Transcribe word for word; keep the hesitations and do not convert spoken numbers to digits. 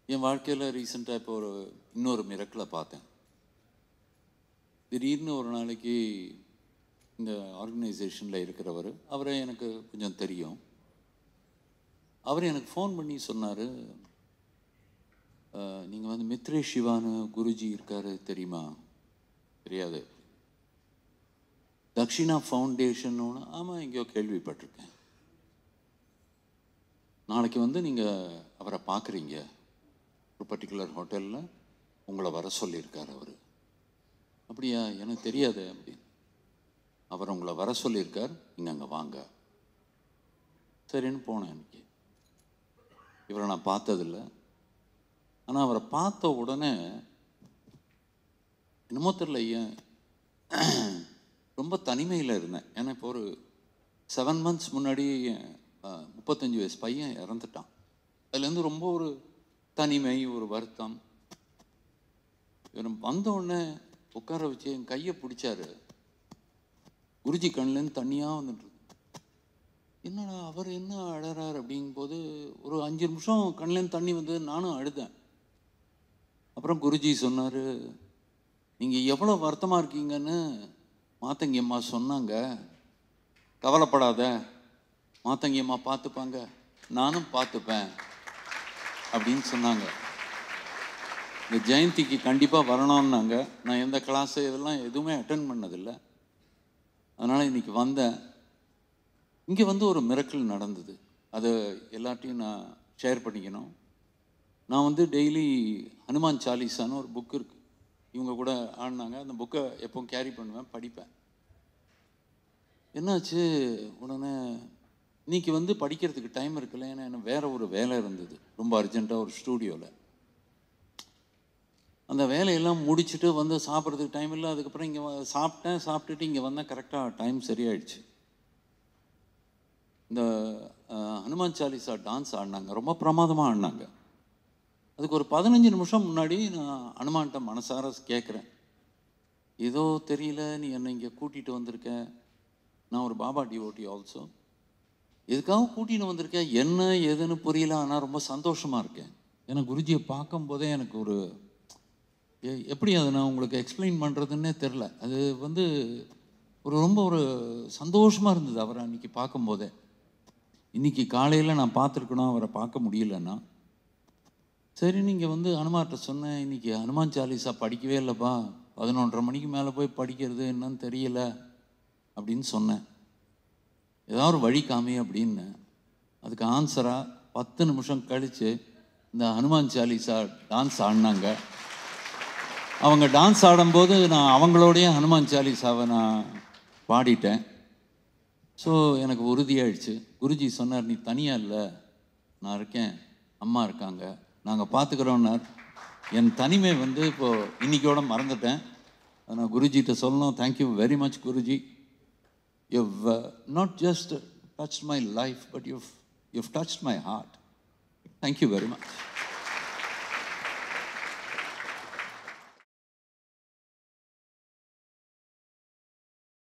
என் வாழ்க்கையில் ரீசெண்டாக இப்போ ஒரு இன்னொரு மிரக்கலை பார்த்தேன். திடீர்னு ஒரு நாளைக்கு இந்த ஆர்கனைசேஷனில் இருக்கிறவர், அவரை எனக்கு கொஞ்சம் தெரியும். அவர் எனக்கு ஃபோன் பண்ணி சொன்னார், நீங்கள் வந்து மித்ரேஷிவான்னு குருஜி இருக்கார் தெரியுமா? தெரியாது. தக்ஷிணா ஃபவுண்டேஷன் ஒன்று, ஆமாம் எங்கேயோ கேள்விப்பட்டிருக்கேன். நாளைக்கு வந்து நீங்கள் அவரை பார்க்குறீங்க, ஒரு பர்டிகுலர் ஹோட்டலில் உங்களை வர சொல்லியிருக்கார் அவர். அப்படியா? எனக்கு தெரியாது அப்படின்னு. அவர் உங்களை வர சொல்லியிருக்கார், நீங்கள் அங்கே வாங்க. சரின்னு போனேன். எனக்கு இவரை நான் பார்த்ததில்லை. ஆனால் அவரை பார்த்த உடனே என்னமோ தெரியல, ஏன் ரொம்ப தனிமையில் இருந்தேன். ஏன்னா இப்போ ஒரு செவன் மந்த்ஸ் முன்னாடி முப்பத்தஞ்சு வயசு பையன் இறந்துட்டான். அதுலேருந்து ரொம்ப ஒரு தனிமை, ஒரு வருத்தம். இவர் வந்த உடனே உட்கார வச்சு என் கையை பிடிச்சாரு. குருஜி கண்ணிலேருந்து தண்ணியாக வந்துட்டு, என்னடா அவர் என்ன அழறார் அப்படிங்கும்போது ஒரு அஞ்சு நிமிஷம் கண்ணிலேருந்து தண்ணி வந்து நானும் அழுதேன். அப்புறம் குருஜி சொன்னார், நீங்கள் எவ்வளோ வருத்தமாக இருக்கீங்கன்னு மாத்தங்கி அம்மா சொன்னாங்க, கவலைப்படாத, மாத்தங்கி அம்மா பார்த்துப்பாங்க, நானும் பார்த்துப்பேன் அப்படின்னு சொன்னாங்க. இந்த ஜெயந்திக்கு கண்டிப்பாக வரணும்னாங்க. நான் எந்த கிளாஸு இதெல்லாம் எதுவுமே அட்டென்ட் பண்ணதில்லை. அதனால் இன்றைக்கி வந்தேன். இங்கே வந்து ஒரு மிரக்கல் நடந்தது. அதை எல்லாத்தையும் நான் ஷேர் பண்ணிக்கணும். நான் வந்து டெய்லி ஹனுமான் சாலிசான்னு ஒரு புக் இருக்குது, இவங்க கூட ஆடினாங்க. அந்த புக்கை எப்போவும் கேரி பண்ணுவேன், படிப்பேன். என்னாச்சு, உடனே இன்றைக்கி வந்து படிக்கிறதுக்கு டைம் இருக்குல்ல, ஏன்னா எனக்கு வேறு ஒரு வேலை இருந்தது ரொம்ப அர்ஜென்ட்டாக ஒரு ஸ்டூடியோவில். அந்த வேலையெல்லாம் முடிச்சுட்டு வந்து சாப்பிட்றதுக்கு டைம் இல்லை. அதுக்கப்புறம் இங்கே சாப்பிட்டேன், சாப்பிட்டுட்டு இங்கே வந்தேன். கரெக்டாக டைம் சரியாயிடுச்சு. இந்த ஹனுமான் சாலிசா டான்ஸ் ஆடினாங்க, ரொம்ப பிரமாதமாக ஆடினாங்க. அதுக்கு ஒரு பதினஞ்சு நிமிஷம் முன்னாடி நான் ஹனுமான்கிட்ட மனசார கேட்குறேன், ஏதோ தெரியல, நீ என்னை இங்கே கூட்டிகிட்டு வந்திருக்க, நான் ஒரு பாபா டிவோட்டி ஆல்சோ, எதுக்காக கூட்டிகிட்டு வந்திருக்கேன், என்ன ஏதுன்னு புரியல, ஆனால் ரொம்ப சந்தோஷமாக இருக்கேன். ஏன்னா குருஜியை பார்க்கும்போதே எனக்கு ஒரு எப்படி அதை நான் உங்களுக்கு எக்ஸ்பிளைன் பண்ணுறதுன்னே தெரில. அது வந்து ஒரு ரொம்ப ஒரு சந்தோஷமாக இருந்தது அவரை அன்றைக்கி பார்க்கும்போதே. இன்றைக்கி காலையில் நான் பார்த்துருக்கணும், அவரை பார்க்க முடியலன்னா. சரி, நீங்கள் வந்து ஹனுமான்கிட்ட சொன்னேன், இன்றைக்கி ஹனுமான் சாலிசா படிக்கவே இல்லைப்பா, பதினொன்றரை மணிக்கு மேலே போய் படிக்கிறது என்னன்னு தெரியல அப்படின்னு சொன்னேன். ஏதாவது ஒரு வழி காமி அப்படின்னு. அதுக்கு ஆன்சராக பத்து நிமிஷம் கழித்து இந்த ஹனுமான் சாலிசா டான்ஸ் ஆடினாங்க. அவங்க டான்ஸ் ஆடும்போது நான் அவங்களோடைய ஹனுமான் சாலிசாவை நான் பாடிட்டேன். ஸோ எனக்கு உறுதியாயிடுச்சு. குருஜி சொன்னார், நீ தனியாக இல்லை, நான் இருக்கேன், அம்மா இருக்காங்க, நாங்கள் பார்த்துக்குறோன்னார். என் தனிமை வந்து இப்போது இன்றைக்கோட மறந்துட்டேன். அதை நான் குருஜிகிட்ட சொல்லணும். Thank you very much Guruji. You've uh, not just touched my life, but you've, you've touched my heart. Thank you very much.